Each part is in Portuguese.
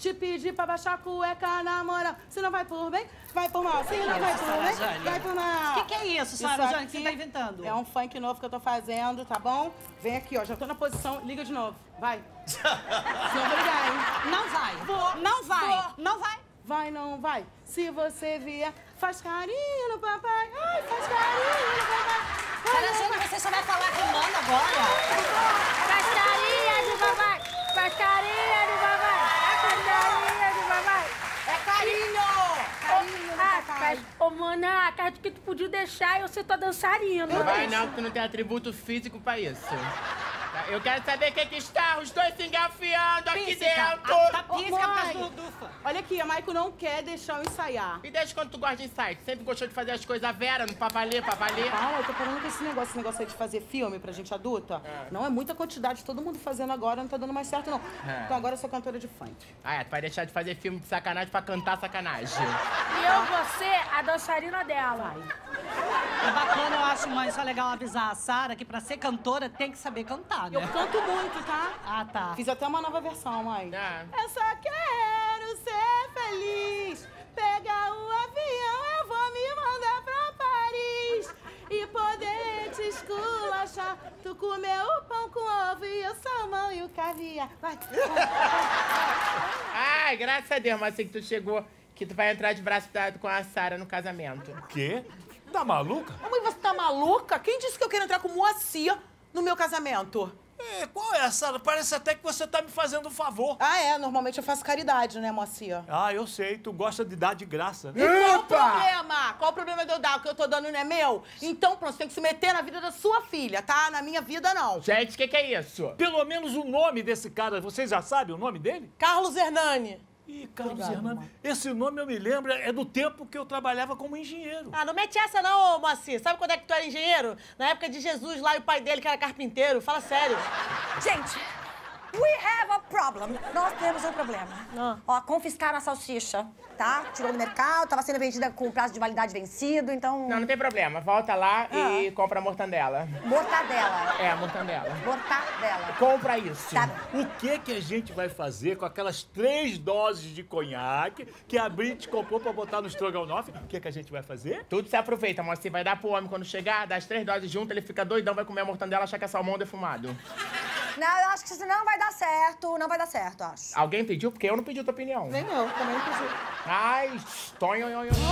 te pedir pra baixar a cueca na moral. Se não vai por bem, vai por mal. Se não vai por bem, vai por mal. O que é isso, Sara Jane, que você tá inventando? É um funk novo que eu tô fazendo, tá bom? Vem aqui, ó, já tô na posição, liga de novo. Vai. Senão eu vou ligar, hein? Não vai. Vou. Não vai. Vou. Não vai. Vai, não vai. Se você vier, faz carinho no papai. Ai, faz carinho no papai. Sara Jane, você só vai falar rimando agora. Faz carinha de papai. Faz carinha de papai. Faz carinha de papai. É carinho! Carinho no papai. Ô, Monaca, acho que tu podia deixar eu ser tua dançarina. Não vai não, porque tu não tem atributo físico pra isso. Eu quero saber o que está os dois se engafiando aqui dentro. Tá Ô, pisca por causa mãe. do fã. Olha aqui, a Maico não quer deixar eu ensaiar. E desde quando tu gosta de ensaio? Tu sempre gostou de fazer as coisas à vera, pra valer, pra valer? Fala, eu tô falando com esse negócio aí de fazer filme pra gente adulta. Não é muita quantidade, todo mundo fazendo agora, não tá dando mais certo, não. Então agora eu sou cantora de funk. Ah, é, tu vai deixar de fazer filme de sacanagem pra cantar sacanagem. E eu vou ser a dançarina dela. É bacana, eu acho, mãe, só legal avisar a Sara que pra ser cantora tem que saber cantar, né? Eu canto muito, tá? Ah, tá. Fiz até uma nova versão, mãe. Ah. Eu só quero ser feliz. Pegar o avião, eu vou me mandar pra Paris. E poder te esculachar. Tu comeu o pão com ovo e o salmão e o caviar. Vai. Ai, graças a Deus, mas assim que tu chegou, que tu vai entrar de braço dado com a Sara no casamento. O quê? Tá maluca? Mãe, você tá maluca? Quem disse que eu quero entrar com Moacir no meu casamento? É, qual é, Sara? Parece até que você tá me fazendo um favor. Ah, é. Normalmente eu faço caridade, né, Moacir? Ah, eu sei. Tu gosta de dar de graça, né? E qual o problema? Qual o problema de eu dar? O que eu tô dando não é meu? Então, pronto, você tem que se meter na vida da sua filha, tá? Na minha vida, não. Gente, o que é isso? Pelo menos o nome desse cara, vocês já sabem o nome dele? Carlos Hernani. Ih, Carlos Obrigada, Hernani. mamãe. Esse nome eu me lembro, é do tempo que eu trabalhava como engenheiro. Ah, não mete essa não, ô Moacir. Sabe quando é que tu era engenheiro? Na época de Jesus lá e o pai dele que era carpinteiro. Fala sério. Gente, we have a problem. Nós temos um problema. Ah. Ó, confiscaram a salsicha, tá? Tirou do mercado, tava sendo vendida com prazo de validade vencido, então... Não, não tem problema. Volta lá e compra a mortandela. Mortadela. É, a mortandela. Mortadela. Compra isso. Tá. O que a gente vai fazer com aquelas 3 doses de conhaque que a Brit comprou pra botar no estrogonofe? O que a gente vai fazer? Tudo se aproveita, mas você vai dar pro homem quando chegar, dá as 3 doses junto, ele fica doidão, vai comer a mortandela, achar que é salmão defumado. Não, eu acho que isso não vai dar certo. Não vai dar certo, acho. Alguém pediu? Porque eu não pedi tua opinião. Nem eu, também não pedi. Ai, tonho.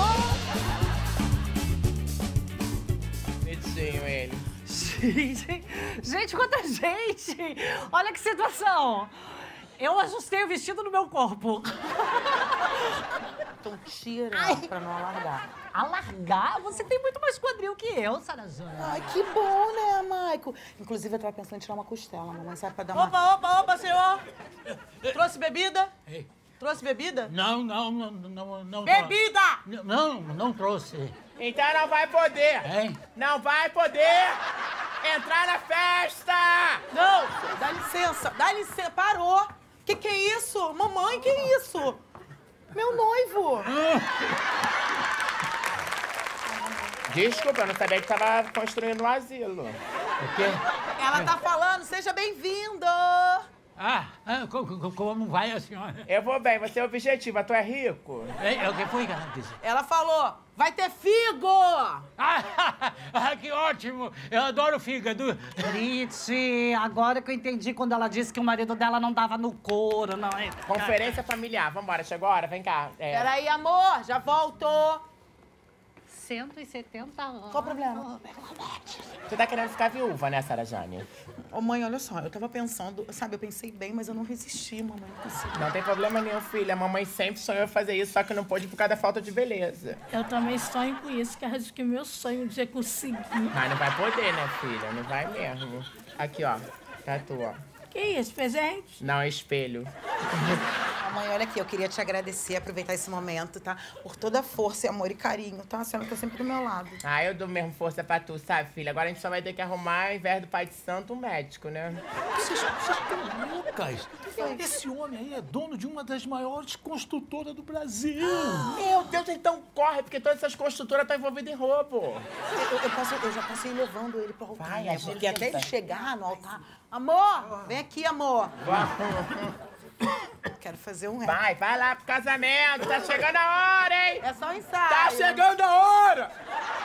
Bonitinho ele. Gente, quanta gente! Olha que situação! Eu ajustei o vestido no meu corpo. Então tira pra não alargar. Alargar? Você tem muito mais quadril que eu, Sara Jane. Ai, que bom, né, Maico? Inclusive, eu tava pensando em tirar uma costela, mamãe. Sabe pra dar uma... Opa, senhor. Trouxe bebida? Ei. Trouxe bebida? Não. Bebida! Não trouxe. Então não vai poder. Hein? Não vai poder entrar na festa. Não, dá licença, parou. Que é isso? Mamãe, que é isso? Meu noivo. Desculpa, eu não sabia que tava construindo um asilo. O quê? Ela tá falando, seja bem-vindo. Como vai a senhora? Eu vou bem, você é objetivo, tu é rico. O que foi que ela disse? Ela falou, vai ter figo. Que ótimo! Eu adoro fígado. Triste, agora que eu entendi quando ela disse que o marido dela não dava no couro, não é? Conferência familiar, vambora, chegou a hora, vem cá. Peraí, amor, já voltou. 170 anos. Qual o problema? Tu tá querendo ficar viúva, né, Sara Jane? Ô, mãe, olha só, eu tava pensando, sabe, eu pensei bem, mas eu não resisti, mamãe, não consegui. Não tem problema nenhum, filha. A mamãe sempre sonhou em fazer isso, só que não pôde por causa da falta de beleza. Eu também sonho com isso, que acho que o meu sonho de conseguir. Mas não vai poder, né, filha? Não vai mesmo. Aqui, ó. Tatu, ó. Que isso, presente? Não, é espelho. Mãe, olha aqui, eu queria te agradecer, aproveitar esse momento, tá? Por toda a força, amor e carinho, tá? A senhora tá sempre do meu lado. Ah, eu dou mesmo força pra tu, sabe, filha? Agora a gente só vai ter que arrumar, ao invés do pai de santo, um médico, né? Vocês estão loucas? Esse homem aí é dono de uma das maiores construtoras do Brasil. Meu Deus, então corre, porque todas essas construtoras estão envolvidas em roubo. Eu já passei levando ele pro altar, Vai, né? Porque agiliza. até ele chegar no altar... Amor, vem aqui, amor. Quero fazer um rap. Vai lá pro casamento. Tá chegando a hora, hein? É só um ensaio. Tá chegando a hora!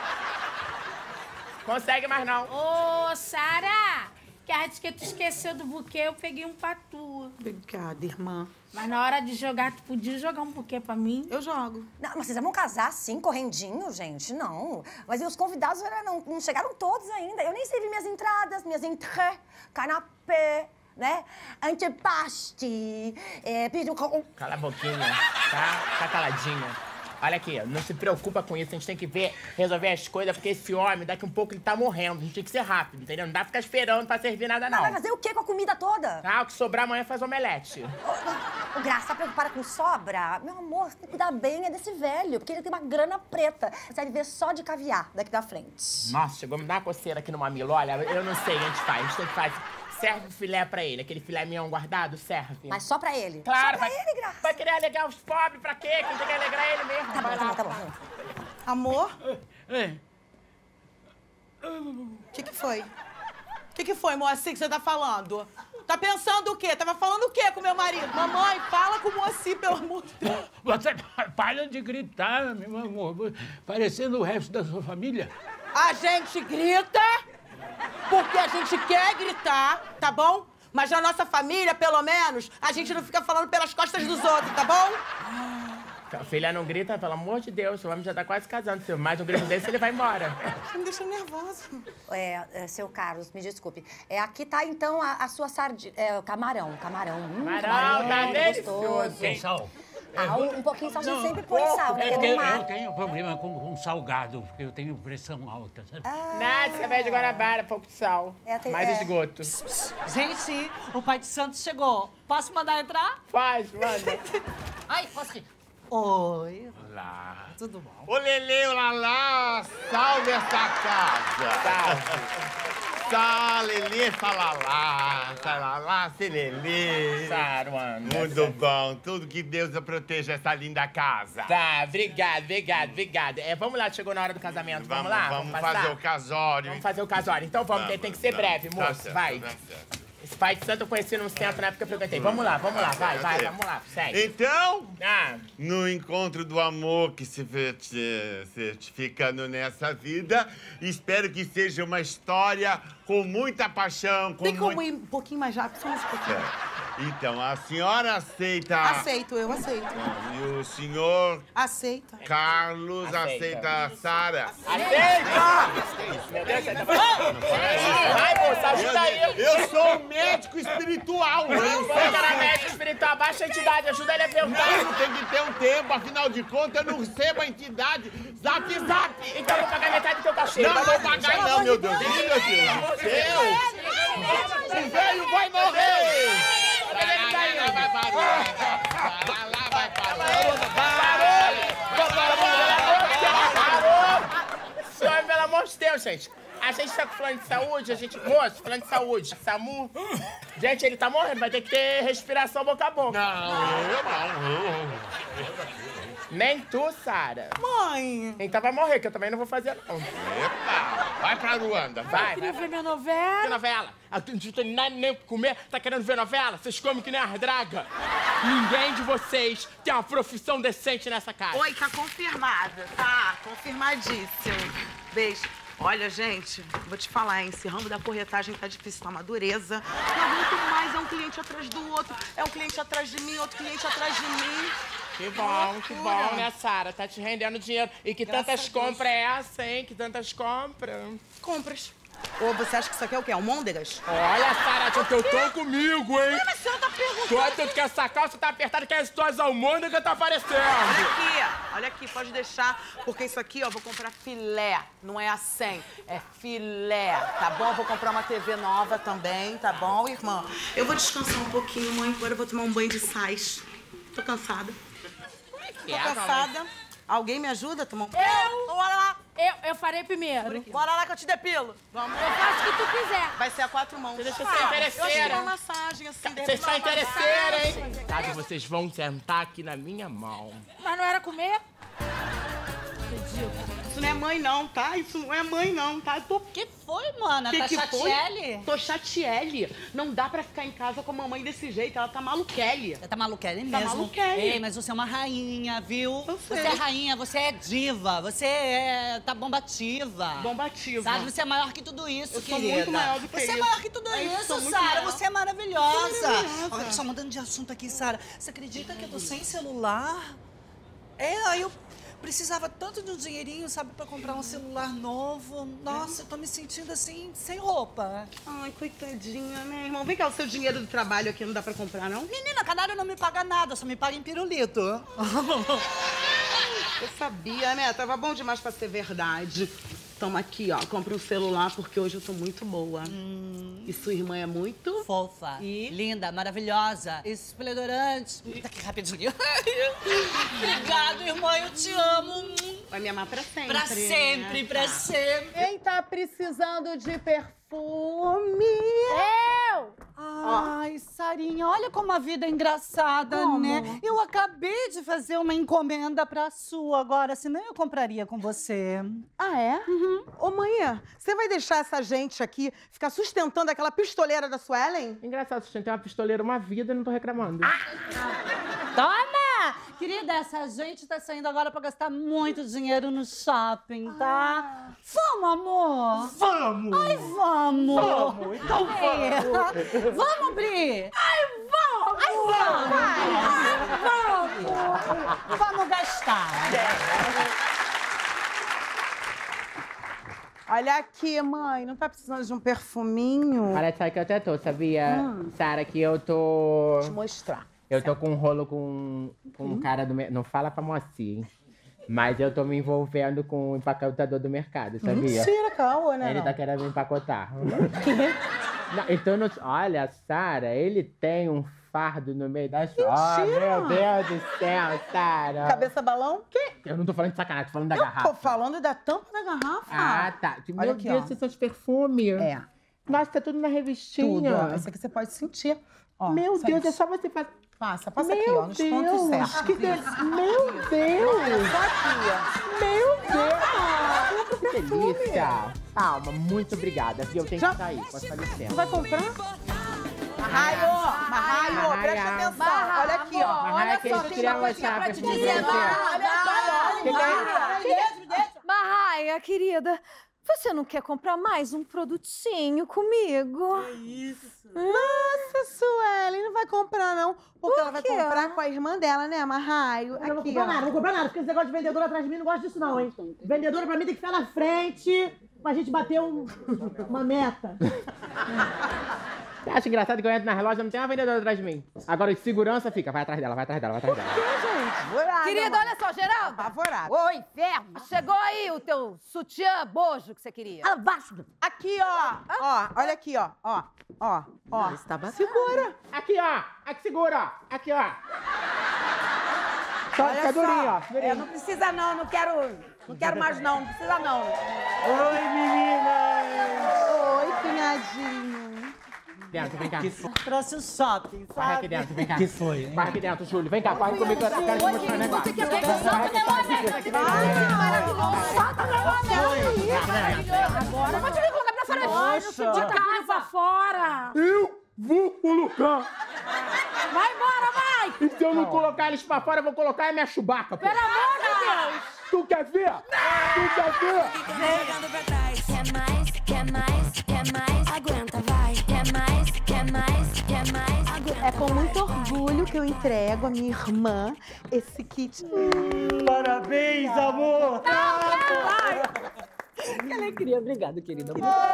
Consegue mais não. Ô, Sara, que acho que tu esqueceu do buquê, eu peguei um pra tu. Obrigada, irmã. Mas na hora de jogar, tu podia jogar um buquê pra mim? Eu jogo. Não, mas vocês vão casar assim, correndinho, gente? Não. Mas e os convidados não chegaram todos ainda. Eu nem servi minhas entradas, minhas entrées, canapé, né? Antepaste, pediu... Cala a boquinha, tá? Tá caladinha. Olha aqui, não se preocupa com isso, a gente tem que resolver as coisas, porque esse homem, daqui um pouco, ele tá morrendo. A gente tem que ser rápido, entendeu? Não dá pra ficar esperando pra servir nada, não. Mas vai fazer o quê com a comida toda? Ah, o que sobrar amanhã faz omelete. O Graça, tá preocupada com sobra? Meu amor, você tem que cuidar bem desse velho, porque ele tem uma grana preta. Você vai viver só de caviar daqui da frente. Nossa, chegou a me dar uma coceira aqui no mamilo. Olha, eu não sei o que a gente faz. A gente tem que fazer. Serve o filé pra ele. Aquele filé mignon guardado, serve. Mas só pra ele? Claro, Só pra ele, Graça. Vai querer alegrar os pobres pra quê? Quem tem que alegrar ele mesmo. Tá Vai bom, lá. tá bom. Amor, É. o que foi? O que foi, Moacir, que você tá falando? Tá pensando o quê? Tava falando o quê com meu marido? Mamãe, fala com o Moacir, pelo amor de Deus. Você para de gritar, meu amor. Parecendo o resto da sua família. A gente grita porque a gente quer gritar, tá bom? Mas na nossa família, pelo menos, a gente não fica falando pelas costas dos outros, tá bom? A filha não grita, pelo amor de Deus. O homem já tá quase casando. Se mais um grito desse, ele vai embora. Você me deixa nervosa. Seu Carlos, me desculpe. Aqui tá, então, a sua sardinha... camarão. Camarão, tá delicioso. Tem sal? Um pouquinho de sal, a gente sempre põe sal, né? É Que porque é do mar. eu tenho problema com salgado, porque eu tenho pressão alta, sabe? Nada, cerveja de Guanabara, pouco de sal. Mais esgoto. Gente, o pai de Santos chegou. Posso mandar entrar? Faz, manda. Ai, posso ir? Oi. Olá. Tudo bom? Ô, Lelê, olá, salve essa casa. Salelê, salalá, selelê. Saruana. Muito bom, tudo que Deus proteja essa linda casa. Tá, obrigado. Vamos lá, chegou na hora do casamento. Vamos lá? Vamos passar? fazer o casório. Vamos fazer o casório. Então vamos, tem que ser breve, Tá moço. certo, Vai. tá certo. Esse pai de santo eu conheci num centro na época que eu frequentei. Vamos lá, vai, vamos lá, segue. Então, Ah, no encontro do amor que se certificando nessa vida, espero que seja uma história com muita paixão, com Tem como muito... ir um pouquinho mais rápido? Só mais um pouquinho. Então, a senhora aceita... Aceito, eu aceito. E o senhor Aceita. Carlos aceita a Sara. aceita! Meu Deus, você tá falando? Vai, moça, ajuda aí. Eu sou um médico espiritual. Eu Ô, cara, médico espiritual, baixa a entidade, ajuda ele a perguntar. não tem que ter um tempo, afinal de contas, eu não recebo a entidade. Zap, zap. Então eu vou pagar metade do teu cachê. Não vou pagar não, meu Deus. Meu Deus. O velho vai morrer. Vai Parou! Senhor, pelo amor de Deus, gente. A gente tá com plano de saúde, moço, plano de saúde, SAMU. Gente, ele tá morrendo, vai ter que ter respiração boca a boca. Nem tu, Sara. Mãe. Então vai morrer, que eu também não vou fazer, não. Epa, vai pra Luanda. Vai. Queria ver minha Que novela. novela? A gente não tem nada nem pra comer, tá querendo ver novela? Vocês comem que nem as dragas. Ninguém de vocês tem uma profissão decente nessa casa. Oi, tá confirmada, tá? Confirmadíssimo. Beijo. Olha, gente, vou te falar, hein? Esse ramo da corretagem tá difícil, tá uma dureza. Não aguento mais, é um cliente atrás do outro. É um cliente atrás de mim, outro cliente atrás de mim. Que bom, né, Sara? Tá te rendendo dinheiro. E que tantas compras é essa, hein? Que tantas compras. Compras. Ou você acha que isso aqui é o quê? Almôndegas? Olha, Sara, tu tô comigo, hein? Mas a senhora tá perguntando. Tanto que essa calça tá apertada que as tuas almôndegas tá aparecendo. Olha aqui, pode deixar, porque isso aqui, ó, vou comprar filé, não é a 100, é filé, tá bom? Vou comprar uma TV nova também, tá bom, irmã? Eu vou descansar um pouquinho, mãe, agora eu vou tomar um banho de sais. Tô cansada. Tô cansada. Alguém me ajuda a tomar um banho? Bora lá. Eu farei primeiro. Bora lá que eu te depilo. Vamos. Eu faço o que tu quiser. Vai ser a 4 mãos. Deixa eu ser Eu acho que interesseira. uma massagem, assim. de Vocês repente estão uma interesseira, massagem. hein? Sabe, vocês vão sentar aqui na minha mão. Mas não era comer? acredito. Isso não é mãe, não, tá? Isso não é mãe, não, tá? Que foi, mana? Tá chatiele? Tô chatiele. Não dá pra ficar em casa com a mamãe desse jeito. Ela tá maluquele. Tá maluquele mesmo. Tá maluquele. Ei, mas você é uma rainha, viu? Eu sei. Você é rainha, você é diva, tá bombativa. Bombativa. Sabe, você é maior que tudo isso, Eu sou querida. muito maior do que Você é isso. maior que tudo Eu sou isso, muito Sara. maior. Você é maravilhosa. Sou maravilhosa. Olha só, mudando de assunto aqui, Sara. Você acredita que eu tô sem celular? Aí eu precisava tanto de um dinheirinho, sabe, pra comprar um celular novo. Nossa, eu tô me sentindo assim, sem roupa. Ai, coitadinha, né, irmão? Vem cá, o seu dinheiro do trabalho aqui não dá pra comprar, não? Menina, Canário não me paga nada, só me paga em pirulito. Eu sabia, né? Tava bom demais pra ser verdade. Toma aqui, ó. Compra um celular porque hoje eu tô muito boa. E sua irmã é muito... Fofa, linda, maravilhosa, esplendorante. Daqui rapidinho. Obrigada, irmã, eu te amo. Vai me amar pra sempre. Pra sempre, né? pra sempre. Quem tá precisando de perfume? Eu! Ai, Sarinha, olha como a vida é engraçada, né? Eu acabei de fazer uma encomenda pra sua agora, senão eu compraria com você. Ah, é? Ô, mãe, você vai deixar essa gente aqui ficar sustentando aquela pistoleira da Suelen? Engraçado, sustentei uma pistoleira uma vida e não tô reclamando. Toma! Querida, essa gente tá saindo agora pra gastar muito dinheiro no shopping, tá? Vamos, amor! Vamos! Ai, vamos! Vamos! Então vamos! Vamos, Bri! Ai, vamos! Ai, vamos! Vamos gastar! Olha aqui, mãe, não tá precisando de um perfuminho? Parece que eu até tô, sabia? Sara, que eu tô... Vou te mostrar. Eu tô com um rolo com um cara do... Não fala pra mocinha, hein? Mas eu tô me envolvendo com o empacotador do mercado, sabia? Mentira, calma, né? Ele tá querendo me empacotar. Não, então, olha, Sara, ele tem um fardo no meio das... Oh, meu Deus do céu, Sara. Cabeça balão? Que? Eu não tô falando de sacanagem, tô falando da Eu garrafa. tô falando da tampa da garrafa. Ah, tá. Olha Meu aqui, Deus, ó. esses são os perfumes. É. Nossa, tá tudo na revistinha. Tudo, ó. Esse aqui você pode sentir. Ó, Meu só Deus, isso. é só você fazer... Passa aqui, ó, nos pontos certos. Que Meu Deus! Só aqui, Meu Deus! Que delícia! Calma, muito obrigada, viu? Eu tenho que sair, posso fazer ó. tempo. Vai comprar? Marraio, presta atenção. Olha aqui, ó. Olha só, tem uma coisinha pra te dizer. Marraia, querida, você não quer comprar mais um produtinho comigo? Nossa, Suelen, não vai comprar, não. Porque ela vai comprar com a irmã dela, né, Marraio? Eu não vou Aqui, comprar ó. nada, não vou comprar nada, porque esse negócio de vendedor atrás de mim não gosto disso não, hein? Vendedora pra mim tem que ficar na frente pra gente bater uma meta. Você acha engraçado que eu entro na relógio e não tem uma vendedora atrás de mim? Agora, de segurança, fica. Vai atrás dela, vai atrás dela, vai atrás dela. Apavorada, Querida, mano. olha só, Geraldo. Apavorada. Ô, inferno. Chegou aí o teu sutiã bojo que você queria. Alabastro! Aqui, ó. Ó, olha aqui, ó. Ó. Segura. Aqui, ó. Aqui, segura, ó. Aqui, ó. Só Olha fica durinho, só, ó. Durinho. não precisa não, não quero mais não precisa não. Oi, meninas! Oi, cunhadinho. Dentro, vem cá. Trouxe o shopping, Vai sabe? aqui dentro, vem cá. Que foi, hein? Vai aqui dentro, Júlio. Vem cá, corre comigo, eu quero te mostrar um negócio. Você quer ver o shopping, meu amigo? Ai, que maravilhoso. Solta, meu amigo. Agora pode vir colocar pra fora de casa. Fora. Eu vou colocar. Vai embora, vai. E se eu não colocar eles pra fora, eu vou colocar a minha Chewbacca, pô. Pelo amor de Deus. Tu quer ver? Tu quer ver? Quer mais, quer mais, quer mais, aguenta, vai. Quer mais, quer mais, quer mais, aguenta. É com muito orgulho que eu entrego a minha irmã esse kit. Parabéns, amor! Que alegria. Obrigado, querida.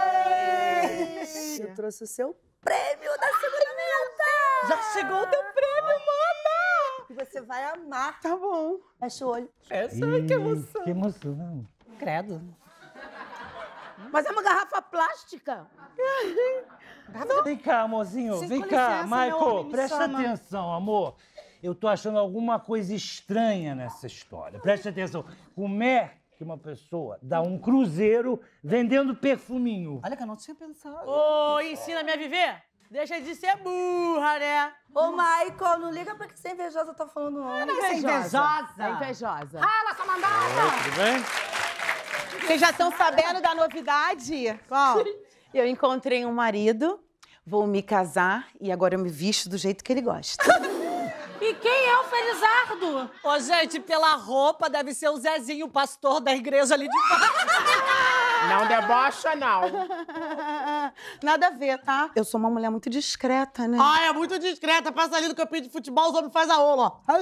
Eu trouxe o seu prêmio da segunda. Já chegou o teu prêmio, mana! Que você vai amar. Tá bom. Fecha o olho. Que emoção. Que emoção. Credo. Mas é uma garrafa plástica. Vem cá, amorzinho. Sim, Vem com cá, licença, meu Michael. homem, me Presta chama. atenção, amor. Eu tô achando alguma coisa estranha nessa história. Presta atenção. Como é que uma pessoa dá um cruzeiro vendendo perfuminho? Olha que eu não tinha pensado. Ô, ensina-me a viver. Deixa de ser burra, né? Ô, Michael, não liga pra que você é invejosa tá falando não. Não é invejosa. É invejosa. Fala, sua mandada. Tudo bem? Vocês já estão sabendo da novidade? Qual? Eu encontrei um marido, vou me casar e agora eu me visto do jeito que ele gosta. E quem é o Felizardo? Ô, gente, pela roupa deve ser o Zezinho, o pastor da igreja ali de baixo. Não debocha, não. Nada a ver, tá? Eu sou uma mulher muito discreta, né? Ah, é muito discreta. Passa ali no campinho de futebol, os homens fazem a ola, ó.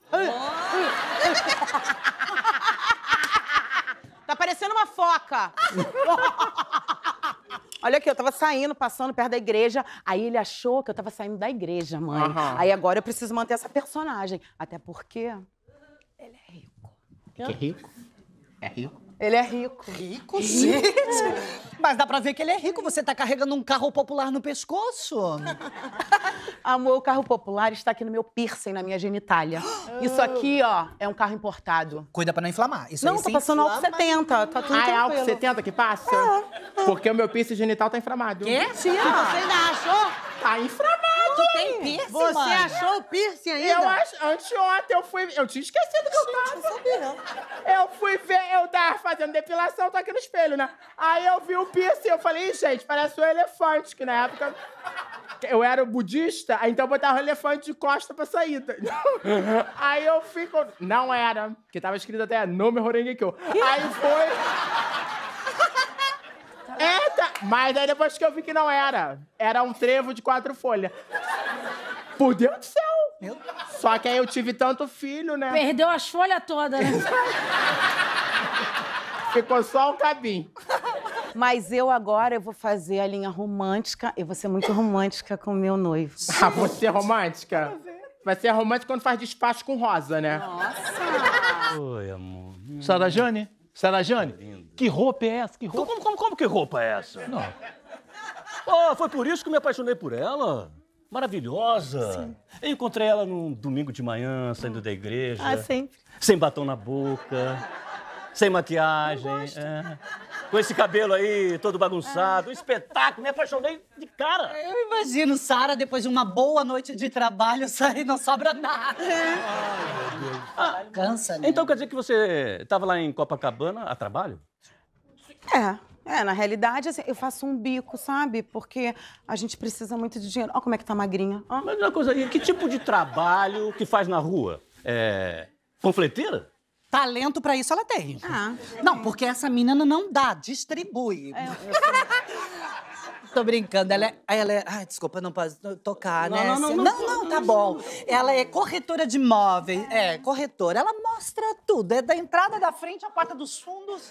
Tá parecendo uma foca. Olha aqui, eu tava saindo, passando perto da igreja, aí ele achou que eu tava saindo da igreja, mãe. Aí agora eu preciso manter essa personagem. Até porque ele é rico. Que rico? É rico? Ele é rico. Rico, gente? Mas dá pra ver que ele é rico. Você tá carregando um carro popular no pescoço. Amor, o carro popular está aqui no meu piercing, na minha genitália. Isso aqui, ó, é um carro importado. Cuida pra não inflamar. Isso Não, aí tô passando álcool 70, tá tudo Ah, é tranquilo. álcool 70 que passa? Porque o meu piercing genital tá inflamado. Quê? Você ainda achou? Tá inflamado. Tu tem piercing, Você mano? achou o piercing ainda? Eu acho, anteontem eu fui... Eu tinha esquecido que eu tava. Eu fui ver, eu tava fazendo depilação, tô aqui no espelho, né? Aí eu vi o piercing, eu falei, ih, gente, parece um elefante, que na época... Eu era budista, aí então eu botava o elefante de costa pra saída. Aí eu fico... Não era, porque tava escrito até nome Horengekyo. Aí foi... Eita! Mas aí depois que eu vi que não era. Era um trevo de 4 folhas. Por Deus do céu! Só que aí eu tive tanto filho, né? Perdeu as folhas todas, né? Ficou só um cabinho. Mas eu agora vou fazer a linha romântica. Eu vou ser muito romântica com o meu noivo. Ah, você é romântica? Vai ser romântica quando faz despacho com rosa, né? Oi, amor. Sarajane? Sarajane? Que roupa é essa? Que roupa? Como que roupa é essa? Não. Oh, foi por isso que me apaixonei por ela. Maravilhosa. Sim. Eu encontrei ela num domingo de manhã, saindo da igreja. Ah, sempre. Sem batom na boca, sem maquiagem. É. Com esse cabelo aí, todo bagunçado. Um espetáculo, me apaixonei de cara. Eu imagino Sara, depois de uma boa noite de trabalho, sair não sobra nada. Ai, meu Deus. Cansa, né? Então quer dizer que você estava lá em Copacabana a trabalho? Na realidade, assim, eu faço um bico, sabe? Porque a gente precisa muito de dinheiro. Olha como é que tá magrinha. Ó. Mas uma coisa aí, que tipo de trabalho que faz na rua? Panfleteira? Talento pra isso ela tem. Não, porque essa menina não dá, distribui. Tô brincando, ela é... Ai, desculpa, não posso tocar, né? Não, tá bom. Ela é corretora de imóveis, corretora. Ela mostra tudo, é da entrada, da frente, a porta dos fundos.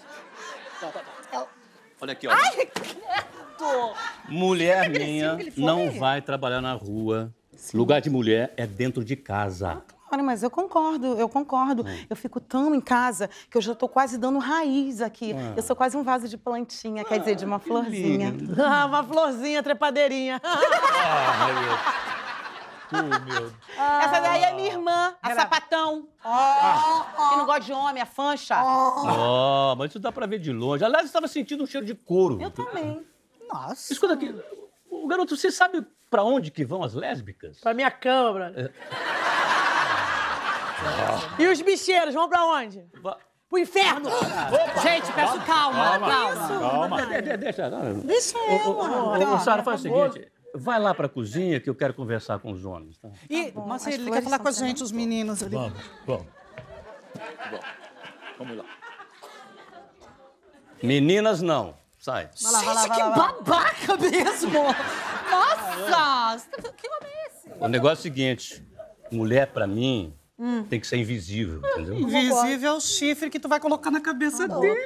Olha aqui, ó. Ai, credo! Mulher minha não vai trabalhar na rua. Sim. Lugar de mulher é dentro de casa. Claro, mas eu concordo. Eu fico tão em casa que eu já tô quase dando raiz aqui. Eu sou quase um vaso de plantinha, quer dizer, de uma florzinha. Uma florzinha, trepadeirinha. Essa daí é minha irmã, a sapatão. Que não gosta de homem, a fancha. Mas isso dá pra ver de longe. Aliás, eu estava sentindo um cheiro de couro. Eu também. Nossa. Escuta aqui, garoto, você sabe pra onde que vão as lésbicas? Pra minha cama, brother. E os bicheiros, vão pra onde? Pro inferno! Gente, peço calma. Deixa. Deixa ela. Ô, Sara, faz o seguinte. Vai lá pra cozinha que eu quero conversar com os homens, tá? Mas ele quer falar com a gente, os meninos ali. Vamos. Vamos lá. Meninas, não. Sai. Gente, que babaca mesmo! Nossa! Que homem é esse? O negócio é o seguinte. Mulher, pra mim, tem que ser invisível, entendeu? Invisível é o chifre que tu vai colocar na cabeça dele.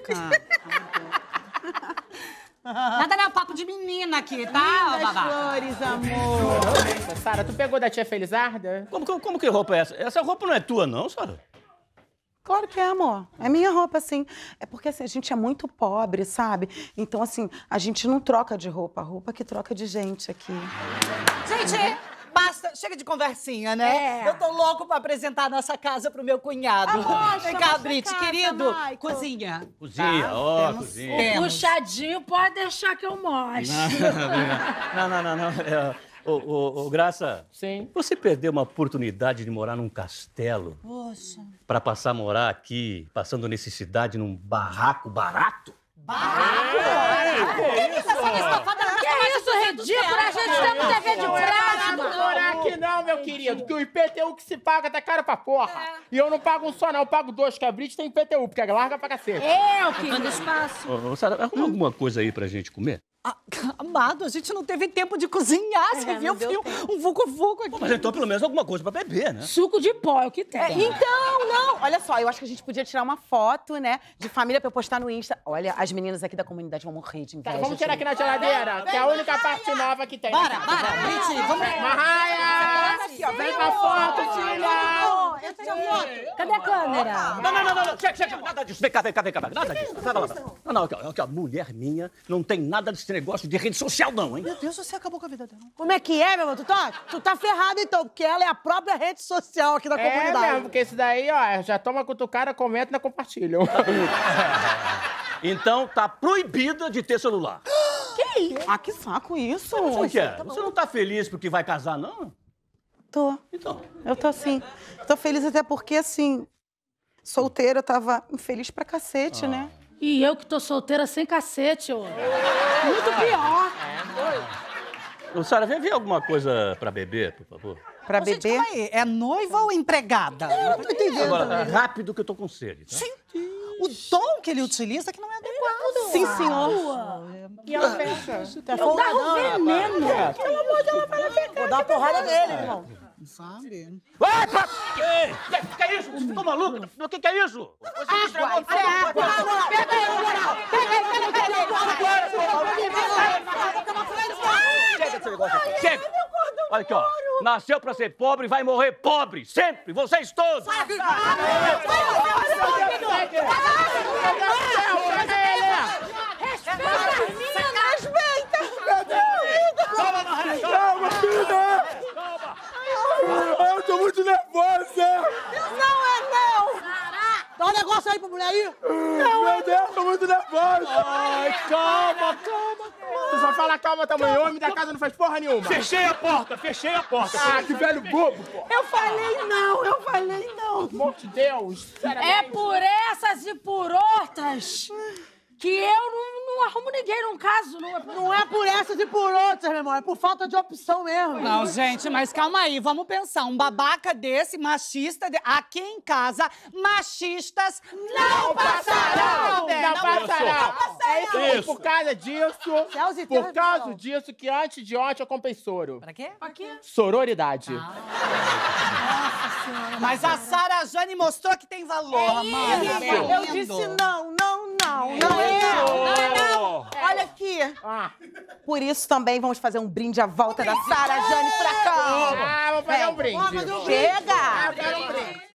Nada não, papo de menina aqui, tá, babá? Flores, amor. Sara, tu pegou da tia Felizarda? Como que roupa é essa? Essa roupa não é tua, não, Sara? Claro que é, amor. É minha roupa, assim. É porque, assim, a gente é muito pobre, sabe? Então, assim, a gente não troca de roupa. A roupa que troca de gente aqui. Gente, basta. Chega de conversinha, né? Eu tô louco pra apresentar a nossa casa pro meu cunhado. Vem cá, Brit, querido. Cozinha. Cozinha, cozinha. Puxadinho, pode deixar que eu mostre. Não. Ô, Graça. Sim. Você perdeu uma oportunidade de morar num castelo Poxa. pra passar a morar aqui, passando necessidade num barraco barato? Que isso, ridículo? A gente tá no TV de plasma. Não morar aqui não, meu querido, que o IPTU que se paga tá caro pra porra. E eu não pago um só não, eu pago 2, que a Brit tem IPTU, porque é larga pra cacete. Eu que mando espaço. Ô, Sara, arruma alguma coisa aí pra gente comer? Amado, a gente não teve tempo de cozinhar, você viu? Fio, um vucu-vucu aqui. Mas então, pelo menos, alguma coisa pra beber, né? Suco de pó é o que tem. Então, não. Olha só, eu acho que a gente podia tirar uma foto, né, de família pra eu postar no Insta. Olha, as meninas aqui da comunidade vão morrer de inveja. Vamos tirar aqui na geladeira, que é a única parte nova que tem. Bora, Brit, vamos. Marraia! Vem pra foto, filha! Cadê a câmera? Não. Chega. Nada disso. Vem cá. Nada disso. Não, aqui, ó. Mulher minha não tem nada desse negócio de rede social, não, hein? Meu Deus, você acabou com a vida dela. Como é que é, meu irmão? Tu tá ferrado, então, porque ela é a própria rede social aqui da comunidade. É mesmo, porque esse daí, ó, já toma cutucada, comenta e ainda compartilha. Então, tá proibida de ter celular. Que isso? Ah, que saco isso. O que é? Você não tá feliz porque vai casar, não? Tô. Então. Eu tô assim. Tô feliz até porque, assim, solteira, eu tava infeliz pra cacete, né? E eu que tô solteira sem cacete, ô. Muito pior. Ô, Sara, vem ver alguma coisa pra beber, por favor. Pra Gente, beber? calma aí, é noiva ou empregada? Eu não tô entendendo. Agora, rápido que eu tô com sede, tá? Sim. O tom que ele utiliza que não é adequado. Sim, senhor. E ela fecha. Eu tava veneno. Pelo amor de Deus, vai ficar. Vou dar uma porrada nele, irmão. Sabe? Opa! Que é isso? Você ficou maluco? O que é isso? Você me estragou tudo. Pega ele, na moral. Pega ele. Chega desse negócio aqui. Chega! Olha aqui, ó. Nasceu pra ser pobre e vai morrer pobre. Sempre. Vocês todos. Calma, filha! Eu tô muito nervosa! Não é não! Dá um negócio aí pra mulher aí! Meu Deus, tô muito nervosa! Ai, calma. Tu só fala calma, tamanho homem, da casa não faz porra nenhuma! Fechei a porta. Ah, que velho bobo, pô! Eu falei não! Pelo amor de Deus! É por essas e por outras que eu não arrumo ninguém num caso. Não é por essas e por outras, meu irmão. É por falta de opção mesmo. Não, gente, mas calma aí, vamos pensar. Um babaca desse, machista, aqui em casa, machistas não passarão! Não passarão! É isso aí, por causa Céus e por terras, causa não. disso que antes de ontem eu comprei soro. Pra quê? Pra quê? Sororidade. Mas a Sara Jane mostrou que tem valor, mano. Eu disse não. Olha aqui. Por isso também vamos fazer um brinde à volta da Sara Jane pra cá. Vamos fazer um brinde. Chega! Eu quero um brinde.